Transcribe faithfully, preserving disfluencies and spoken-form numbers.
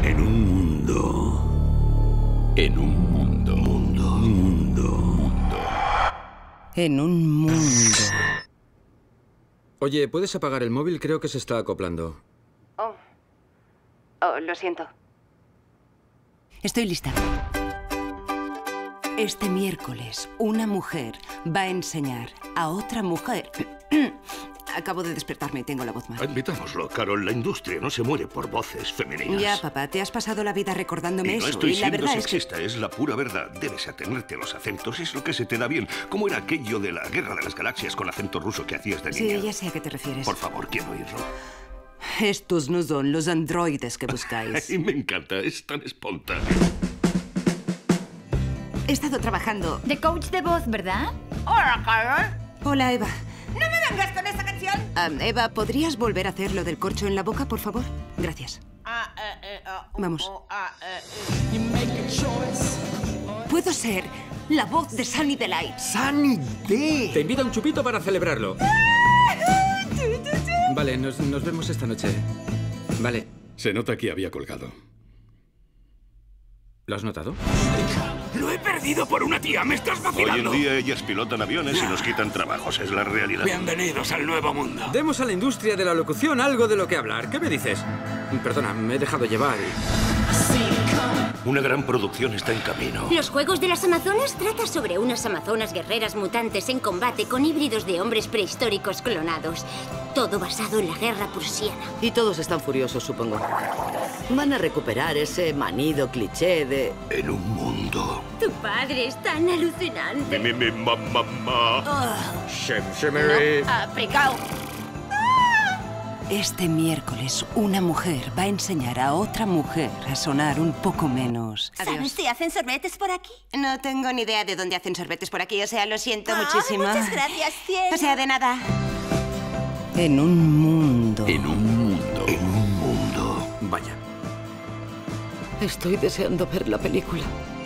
En un mundo. En un mundo. Mundo. Mundo. Mundo. En un mundo. Oye, ¿puedes apagar el móvil? Creo que se está acoplando. Oh. Oh, lo siento. Estoy lista. Este miércoles, una mujer va a enseñar a otra mujer... Acabo de despertarme y tengo la voz mal. Admitámoslo, Carol, la industria no se muere por voces femeninas. Ya, papá, te has pasado la vida recordándome Y no eso. estoy y la siendo verdad sexista, es es la pura verdad. Debes atenerte a los acentos, es lo que se te da bien. ¿Cómo era aquello de la Guerra de las Galaxias con acento ruso que hacías de que... niña? Sí, ya sé a qué te refieres. Por favor, quiero oírlo. Estos no son los androides que buscáis. Y me encanta, es tan espontáneo. He estado trabajando... De coach de voz, ¿verdad? Hola, Carol. Hola, Eva. ¡No me vengas con esa canción! Um, Eva, ¿podrías volver a hacer lo del corcho en la boca, por favor? Gracias. Ah, eh, eh, ah, uh, Vamos. uh, ah, eh, eh. Puedo ser la voz de Sunny Delight. ¡Sunny D! Te invito a un chupito para celebrarlo. Vale, nos, nos vemos esta noche. Vale. Se nota que había colgado. ¿Lo has notado? ¡Lo he perdido por una tía! ¡Me estás vacilando! Hoy en día ellas pilotan aviones y nos quitan trabajos. Es la realidad. Bienvenidos al nuevo mundo. Demos a la industria de la locución algo de lo que hablar. ¿Qué me dices? Perdona, me he dejado llevar. Una gran producción está en camino. Los Juegos de las Amazonas trata sobre unas amazonas guerreras mutantes en combate con híbridos de hombres prehistóricos clonados. Todo basado en la guerra prusiana. Y todos están furiosos, supongo. Van a recuperar ese manido cliché de... En un mundo. Tu padre es tan alucinante. Mi, mi, mi, ma, ma, ma. Shem, shemere. Ah, precao. Este miércoles, una mujer va a enseñar a otra mujer a sonar un poco menos. ¿Sabes si hacen sorbetes por aquí? No tengo ni idea de dónde hacen sorbetes por aquí, o sea, lo siento Ah, muchísimo. muchas gracias, cielo. O sea, de nada. En un mundo. En un mundo. En un mundo. Vaya. Estoy deseando ver la película.